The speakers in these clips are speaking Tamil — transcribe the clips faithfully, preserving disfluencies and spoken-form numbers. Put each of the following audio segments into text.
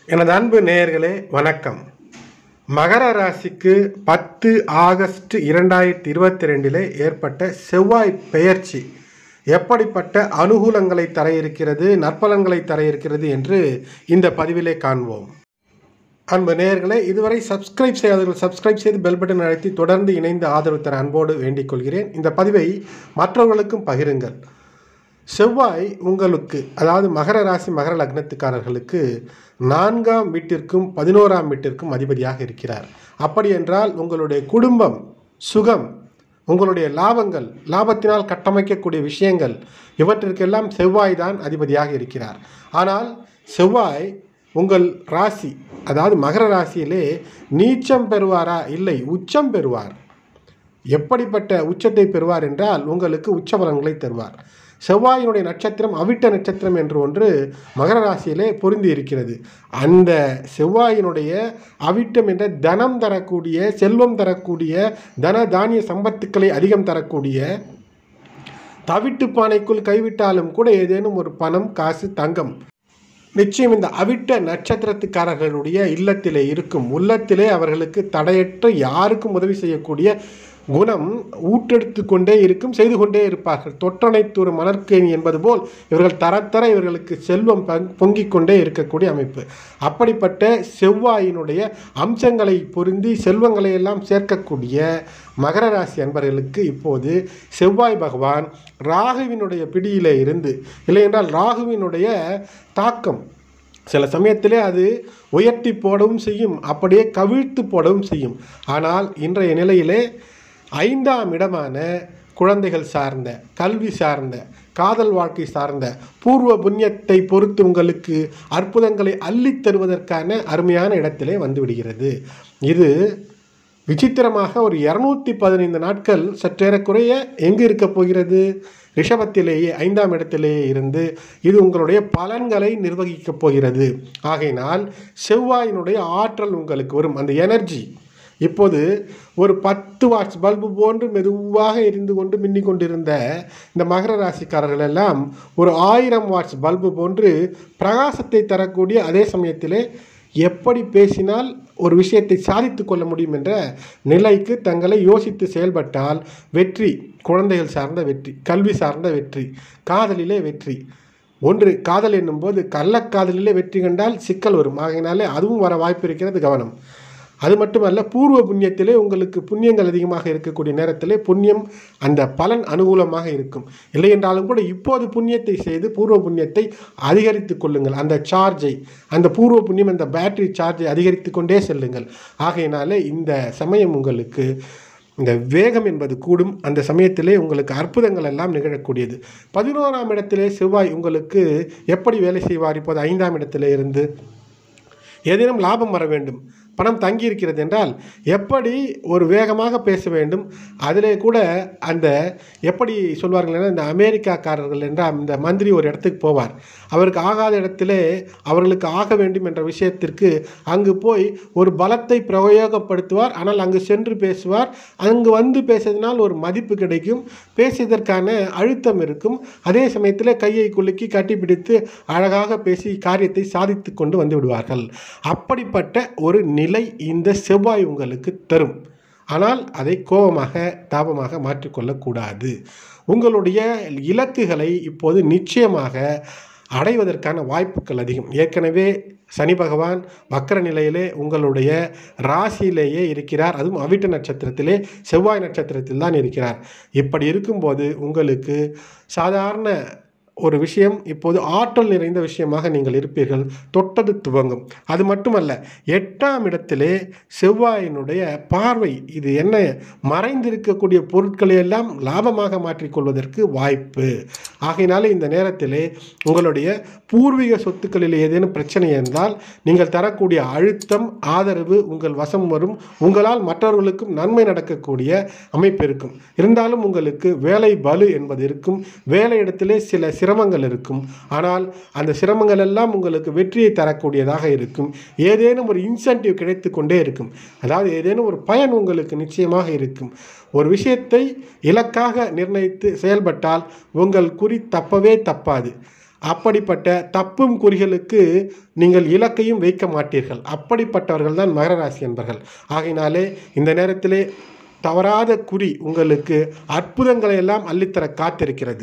எனது அன்பு நேயர்களே வணக்கம். மகர ராசிக்கு பத்து ஆகஸ்ட் இரண்டாயிரத்தி இருபத்தி ரெண்டிலே ஏற்பட்ட செவ்வாய் பெயர்ச்சி எப்படிப்பட்ட அனுகூலங்களை தர இருக்கிறது, நற்பலன்களை தர இருக்கிறது என்று இந்த பதிவிலே காண்போம். அன்பு நேயர்களே, இதுவரை சப்ஸ்கிரைப் செய்யாதவர்கள் சப்ஸ்கிரைப் செய்து பெல் பட்டன் அழைத்து தொடர்ந்து இணைந்து ஆதரவு தர அன்போடு வேண்டிக் கொள்கிறேன். இந்த பதிவை மற்றவர்களுக்கும் பகிருங்கள். செவ்வாய் உங்களுக்கு, அதாவது மகர ராசி மகர லக்னத்துக்காரர்களுக்கு நான்காம் வீட்டிற்கும் பதினோராம் வீட்டிற்கும் அதிபதியாக இருக்கிறார். அப்படி என்றால் உங்களுடைய குடும்பம், சுகம், உங்களுடைய லாபங்கள், லாபத்தினால் கட்டமைக்கக்கூடிய விஷயங்கள், இவற்றிற்கெல்லாம் செவ்வாய் தான் அதிபதியாக இருக்கிறார். ஆனால் செவ்வாய் உங்கள் ராசி, அதாவது மகர ராசியிலே நீச்சம் பெறுவாரா? இல்லை, உச்சம் பெறுவார். எப்படிப்பட்ட உச்சத்தை பெறுவார் என்றால் உங்களுக்கு உச்ச பலன்களை தருவார். செவ்வாயினுடைய நட்சத்திரம் அவிட்ட நட்சத்திரம் என்று ஒன்று மகர ராசியிலே பொருந்தி இருக்கிறது. அந்த செவ்வாயினுடைய அவிட்டம் என்ற தனம் தரக்கூடிய, செல்வம் தரக்கூடிய, தன தானிய சம்பத்துக்களை அதிகம் தரக்கூடிய, தவிட்டு பானைக்குள் கைவிட்டாலும் கூட ஏதேனும் ஒரு பணம், காசு, தங்கம் நிச்சயம் இந்த அவிட்ட நட்சத்திரத்துக்காரர்களுடைய இல்லத்திலே இருக்கும். உள்ளத்திலே அவர்களுக்கு தடையற்ற யாருக்கும் உதவி செய்யக்கூடிய குணம் ஊற்றெடுத்து கொண்டே இருக்கும், செய்து கொண்டே இருப்பார்கள். தொற்றனைத்தூர் மணற்கேணி என்பது போல் இவர்கள் தரத்தர இவர்களுக்கு செல்வம் பொங்கிக் கொண்டே இருக்கக்கூடிய அமைப்பு. அப்படிப்பட்ட செவ்வாயினுடைய அம்சங்களை பொருந்தி செல்வங்களை எல்லாம் சேர்க்கக்கூடிய மகர ராசி அன்பர்களுக்கு இப்போது செவ்வாய் பகவான் ராகுவினுடைய பிடியிலே இருந்து, இல்லை என்றால் ராகுவினுடைய தாக்கம் சில சமயத்திலே அது உயர்த்தி போடவும் செய்யும், அப்படியே கவிழ்த்து போடவும் செய்யும். ஆனால் இன்றைய நிலையிலே ஐந்தாம் இடமான குழந்தைகள் சார்ந்த, கல்வி சார்ந்த, காதல் வாழ்க்கை சார்ந்த, பூர்வ புண்ணியத்தை பொறுத்து உங்களுக்கு அற்புதங்களை அள்ளித் தருவதற்கான அருமையான இடத்திலே வந்து விடுகிறது. இது விசித்திரமாக ஒரு இருநூத்தி பதினைந்து நாட்கள் சற்றேறக்குறைய எங்கு இருக்க போகிறது? ரிஷபத்திலேயே, ஐந்தாம் இடத்திலேயே இருந்து இது உங்களுடைய பலன்களை நிர்வகிக்கப் போகிறது. ஆகையினால் செவ்வாயினுடைய ஆற்றல் உங்களுக்கு வரும். அந்த எனர்ஜி இப்போது ஒரு பத்து வாட்ஸ் பல்பு போன்று மெதுவாக எரிந்து கொண்டு மின்னிக் கொண்டிருந்த இந்த மகர ராசிக்காரர்கள் எல்லாம் ஒரு ஆயிரம் வாட்ஸ் பல்பு போன்று பிரகாசத்தை தரக்கூடிய, அதே சமயத்திலே எப்படி பேசினால் ஒரு விஷயத்தை சாதித்து கொள்ள முடியும் என்ற நிலைக்கு தங்களை யோசித்து செயல்பட்டால் வெற்றி, குழந்தைகள் சார்ந்த வெற்றி, கல்வி சார்ந்த வெற்றி, காதலிலே வெற்றி. ஒன்று காதல் என்னும்போது கள்ளக்காதலிலே வெற்றி கண்டால் சிக்கல் வரும். ஆகையினாலே அதுவும் வர வாய்ப்பு இருக்கிறது, கவனம். அது மட்டுமல்ல, பூர்வ புண்ணியத்திலே உங்களுக்கு புண்ணியங்கள் அதிகமாக இருக்கக்கூடிய நேரத்திலே புண்ணியம் அந்த பலன் அனுகூலமாக இருக்கும். இல்லை என்றாலும் கூட இப்போது புண்ணியத்தை செய்து பூர்வ புண்ணியத்தை அதிகரித்து கொள்ளுங்கள். அந்த சார்ஜை, அந்த பூர்வ புண்ணியம், அந்த பேட்டரி சார்ஜை அதிகரித்து கொண்டே செல்லுங்கள். ஆகையினாலே இந்த சமயம் உங்களுக்கு இந்த வேகம் என்பது கூடும். அந்த சமயத்திலே உங்களுக்கு அற்புதங்கள் எல்லாம் நிகழக்கூடியது. பதினோராம் இடத்திலே செவ்வாய் உங்களுக்கு எப்படி வேலை செய்வார்? இப்போது ஐந்தாம் இடத்திலே இருந்து ஏதேனும் லாபம் வர வேண்டும், பணம் தங்கி இருக்கிறது என்றால் எப்படி ஒரு வேகமாக பேச வேண்டும். அதிலே கூட அந்த எப்படி சொல்வார்கள், இந்த அமெரிக்காக்காரர்கள் என்றால் அந்த மந்திரி ஒரு இடத்துக்கு போவார், அவருக்கு ஆகாத இடத்திலே அவர்களுக்கு ஆக வேண்டும் என்ற விஷயத்திற்கு அங்கு போய் ஒரு பலத்தை பிரயோகப்படுத்துவார். ஆனால் அங்கு சென்று பேசுவார். அங்கு வந்து பேசுவதனால் ஒரு மதிப்பு கிடைக்கும், பேசியதற்கான அழுத்தம் இருக்கும். அதே சமயத்தில் கையை குலுக்கி கட்டிப்பிடித்து அழகாக பேசி காரியத்தை சாதித்து கொண்டு வந்து விடுவார்கள். அப்படிப்பட்ட ஒரு நிலை இந்த செவ்வாய் உங்களுக்கு தரும். ஆனால் அதை கோபமாக, தாபமாக மாற்றிக்கொள்ளக்கூடாது. உங்களுடைய இலக்குகளை இப்போது நிச்சயமாக அடைவதற்கான வாய்ப்புகள் அதிகம். ஏற்கனவே சனி பகவான் வக்கர நிலையிலே உங்களுடைய ராசியிலேயே இருக்கிறார். அதுவும் அவிட்ட நட்சத்திரத்திலே, செவ்வாய் நட்சத்திரத்தில் தான் இருக்கிறார். இப்படி இருக்கும்போது உங்களுக்கு சாதாரண ஒரு விஷயம் இப்போது ஆற்றல் நிறைந்த விஷயமாக நீங்கள் இருப்பீர்கள். தொட்டது துவங்கும். அது மட்டுமல்ல, எட்டாம் இடத்திலே செவ்வாயினுடைய பார்வை, இது என்ன, மறைந்திருக்கக்கூடிய பொருட்களை எல்லாம் லாபமாக மாற்றிக்கொள்வதற்கு வாய்ப்பு. ஆகையினாலே இந்த நேரத்திலே உங்களுடைய பூர்வீக சொத்துக்களில் ஏதேனும் பிரச்சனை இருந்தால் நீங்கள் தரக்கூடிய அழுத்தம், ஆதரவு உங்கள் வசம் வரும். உங்களால் மற்றவர்களுக்கும் நன்மை நடக்கக்கூடிய அமைப்பு இருக்கும். இருந்தாலும் உங்களுக்கு வேலை பலு என்பது இருக்கும். வேலை இடத்திலே சில சிரமங்கள் இருக்கும். ஆனால் அந்த சிரமங்கள் எல்லாம் உங்களுக்கு வெற்றியை தரக்கூடியதாக இருக்கும். ஏதேனும் ஒரு இன்சென்டிவ் கிடைத்து கொண்டே இருக்கும். அதாவது ஏதேனும் ஒரு பயன் உங்களுக்கு நிச்சயமாக இருக்கும். ஒரு விஷயத்தை இலக்காக நிர்ணயித்து செயல்பட்டால் உங்கள் குறி தப்பவே தப்பாது. அப்படிப்பட்ட தப்பும் குறிகளுக்கு நீங்கள் இலக்கையும் வைக்க மாட்டீர்கள். அப்படிப்பட்டவர்கள் தான் மகர ராசி என்பர்கள். ஆகையினாலே இந்த நேரத்திலே தவறாத குறி உங்களுக்கு அற்புதங்களை எல்லாம் அள்ளித்தர காத்திருக்கிறது.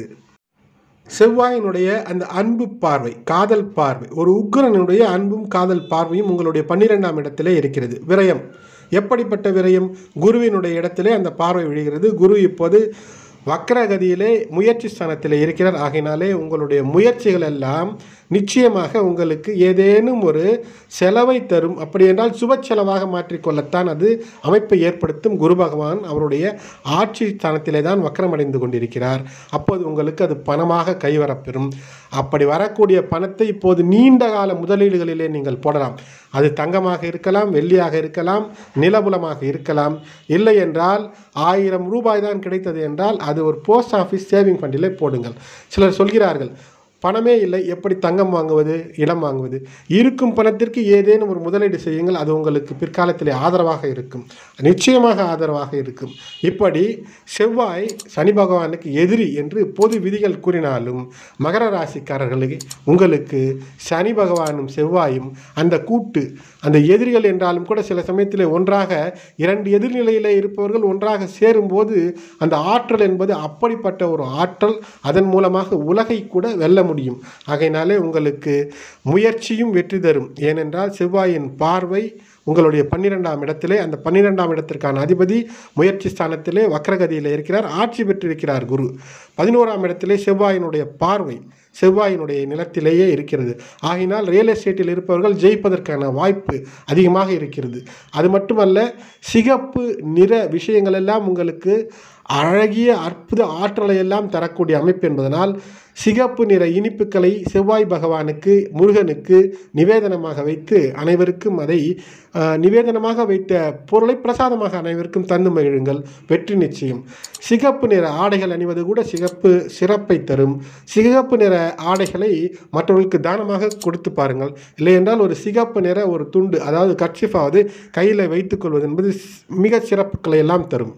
செவ்வாயினுடைய அந்த அன்பு பார்வை, காதல் பார்வை, ஒரு உக்கிரனுடைய அன்பும் காதல் பார்வையும் உங்களுடைய பன்னிரெண்டாம் இடத்திலே இருக்கிறது. விரயம், எப்படிப்பட்ட விரயம்? குருவினுடைய இடத்திலே அந்த பார்வை விழுகிறது. குரு இப்போது வக்ரகதியிலே முயற்சி ஸ்தானத்தில் இருக்கிறார். ஆகையினாலே உங்களுடைய முயற்சிகள் எல்லாம் நிச்சயமாக உங்களுக்கு ஏதேனும் ஒரு செலவை தரும். அப்படி என்றால் சுப செலவாக மாற்றிக்கொள்ளத்தான் அது அமைப்பை ஏற்படுத்தும். குரு பகவான் அவருடைய ஆட்சி ஸ்தானத்திலே தான் வக்ரமடைந்து கொண்டிருக்கிறார். அப்போது உங்களுக்கு அது பணமாக கைவரப்பெறும். அப்படி வரக்கூடிய பணத்தை இப்போது நீண்ட கால முதலீடுகளிலே நீங்கள் போடலாம். அது தங்கமாக இருக்கலாம், வெள்ளியாக இருக்கலாம், நிலபுலமாக இருக்கலாம். இல்லை என்றால் ஆயிரம் ரூபாய் தான் கிடைத்தது என்றால் அது ஒரு போஸ்ட் ஆஃபீஸ் சேவிங் ஃபண்டிலே போடுங்கள். சிலர் சொல்கிறார்கள், பணமே இல்லை, எப்படி தங்கம் வாங்குவது, இடம் வாங்குவது? இருக்கும் பணத்திற்கு ஏதேனும் ஒரு முதலீடு செய்யுங்கள். அது உங்களுக்கு பிற்காலத்தில் ஆதரவாக இருக்கும், நிச்சயமாக ஆதரவாக இருக்கும். இப்படி செவ்வாய் சனி பகவானுக்கு எதிரி என்று பொது விதிகள் கூறினாலும் மகர ராசிக்காரர்களுக்கு உங்களுக்கு சனி பகவானும் செவ்வாயும் அந்த கூட்டு, அந்த எதிரிகள் என்றாலும் கூட சில சமயத்தில் ஒன்றாக இரண்டு எதிர்நிலையில் இருப்பவர்கள் ஒன்றாக சேரும்போது அந்த ஆற்றல் என்பது அப்படிப்பட்ட ஒரு ஆற்றல். அதன் மூலமாக உலகை கூட வெல்ல முடியும். ஆகையினாலே உங்களுக்கு முயற்சியும் வெற்றி தரும். ஏனென்றால் செவ்வாயின் பார்வை உங்களுடைய பன்னிரெண்டாம் இடத்திலே, அந்த பன்னிரெண்டாம் இடத்திற்கான அதிபதி முயற்சி ஸ்தானத்திலே வக்ரகதியில் இருக்கிறார், ஆட்சி பெற்றிருக்கிறார் குரு. பதினோராம் இடத்திலே செவ்வாயினுடைய பார்வை செவ்வாயினுடைய நிலத்திலேயே இருக்கிறது. ஆகினால் ரியல் எஸ்டேட்டில் இருப்பவர்கள் ஜெயிப்பதற்கான வாய்ப்பு அதிகமாக இருக்கிறது. அது மட்டுமல்ல, சிகப்பு நிற விஷயங்கள் எல்லாம் உங்களுக்கு அழகிய அற்புத ஆற்றலை எல்லாம் தரக்கூடிய அமைப்பு என்பதனால் சிகப்பு நிற இனிப்புகளை செவ்வாய் பகவானுக்கு, முருகனுக்கு நிவேதனமாக வைத்து அனைவருக்கும் அதை நிவேதனமாக வைத்த பொருளை பிரசாதமாக அனைவருக்கும் தந்து மகிழுங்கள். வெற்றி நிச்சயம். சிகப்பு நிற ஆடைகள் அணிவது கூட சிகப்பு சிறப்பை தரும். சிகப்பு நிற ஆடைகளை மற்றவர்களுக்கு தானமாக கொடுத்து பாருங்கள். இல்லை என்றால் ஒரு சிகப்பு நிற ஒரு துண்டு, அதாவது கர்ச்சிஃபாவது கையில் வைத்துக்கொள்வது என்பது மிக சிறப்புகளை எல்லாம் தரும்.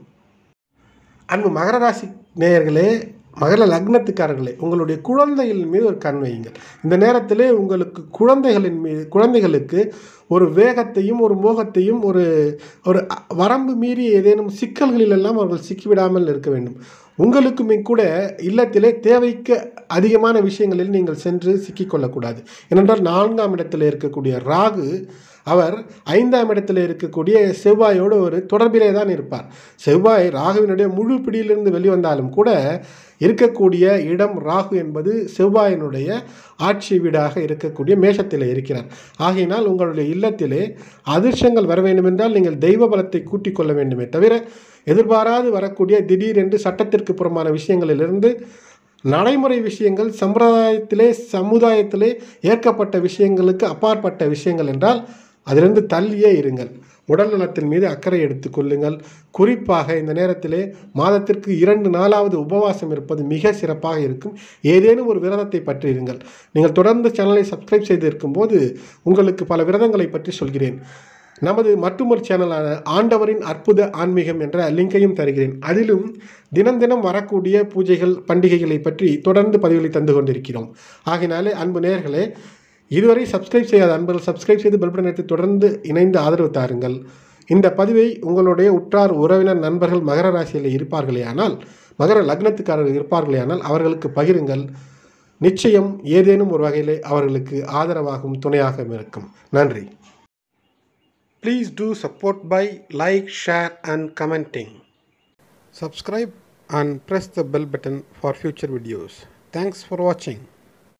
அன்பு மகர ராசி நேயர்களே, மகர லக்னத்துக்காரர்களே, உங்களுடைய குழந்தைகளின் மீது ஒரு கண் வையுங்கள். இந்த நேரத்திலே உங்களுக்கு குழந்தைகளின் மீது குழந்தைகளுக்கு ஒரு வேகத்தையும் ஒரு மோகத்தையும் ஒரு ஒரு வரம்பு மீறி ஏதேனும் சிக்கல்களிலெல்லாம் அவர்கள் சிக்கிவிடாமல் இருக்க வேண்டும். உங்களுக்குமே கூட இல்லத்திலே தேவைக்கு அதிகமான விஷயங்களில் நீங்கள் சென்று சிக்கிக்கொள்ளக்கூடாது. ஏனென்றால் நான்காம் இடத்தில் இருக்கக்கூடிய ராகு அவர் ஐந்தாம் இடத்தில் இருக்கக்கூடிய செவ்வாயோடு ஒரு தொடர்பிலே தான் இருப்பார். செவ்வாய் ராகுவினுடைய முழு பிடியிலிருந்து வெளிவந்தாலும் கூட இருக்கக்கூடிய இடம் ராகு என்பது செவ்வாயினுடைய ஆட்சி வீடாக இருக்கக்கூடிய மேஷத்தில் இருக்கிறார். ஆகையினால் உங்களுடைய இல்லத்திலே அதிர்ஷ்டங்கள் வர வேண்டுமென்றால் நீங்கள் தெய்வ பலத்தை கூட்டிக் கொள்ள வேண்டுமே தவிர எதிர்பாராது வரக்கூடிய திடீரென்று சட்டத்திற்கு புறமான விஷயங்களிலிருந்து நடைமுறை விஷயங்கள், சம்பிரதாயத்திலே சமுதாயத்திலே ஏற்கப்பட்ட விஷயங்களுக்கு அப்பாற்பட்ட விஷயங்கள் என்றால் அதிலிருந்து தள்ளியே இருங்கள். உடல் நலத்தின் மீது அக்கறை எடுத்துக் கொள்ளுங்கள். குறிப்பாக இந்த நேரத்திலே மாதத்திற்கு இரண்டு நாளாவது உபவாசம் இருப்பது மிக சிறப்பாக இருக்கும். ஏதேனும் ஒரு விரதத்தை பற்றி இருங்கள். நீங்கள் தொடர்ந்து சேனலை சப்ஸ்கிரைப் செய்திருக்கும் போது உங்களுக்கு பல விரதங்களை பற்றி சொல்கிறேன். நமது மற்றொரு சேனலான ஆண்டவரின் அற்புத ஆன்மீகம் என்ற லிங்கையும் தருகிறேன். அதிலும் தினம் தினம் வரக்கூடிய பூஜைகள், பண்டிகைகளை பற்றி தொடர்ந்து பதிவுகளை தந்து கொண்டிருக்கிறோம். ஆகினாலே அன்பு நேயர்களே, இதுவரை சப்ஸ்கிரைப் செய்யாத அன்பர்கள் சப்ஸ்கிரைப் செய்து பெல் பட்டனை தொடர்ந்து இணைந்து ஆதரவு தாருங்கள். இந்த பதிவை உங்களுடைய உற்றார் உறவினர் நண்பர்கள் மகர ராசியில் இருப்பார்களே ஆனால், மகர லக்னத்துக்காரர்கள் இருப்பார்களே ஆனால் அவர்களுக்கு பகிருங்கள். நிச்சயம் ஏதேனும் ஒரு வகையிலே அவர்களுக்கு ஆதரவாகவும் துணையாகவும் இருக்கும். நன்றி. Please do support by like, share and commenting. Subscribe and press the bell button for future videos. Thanks for watching.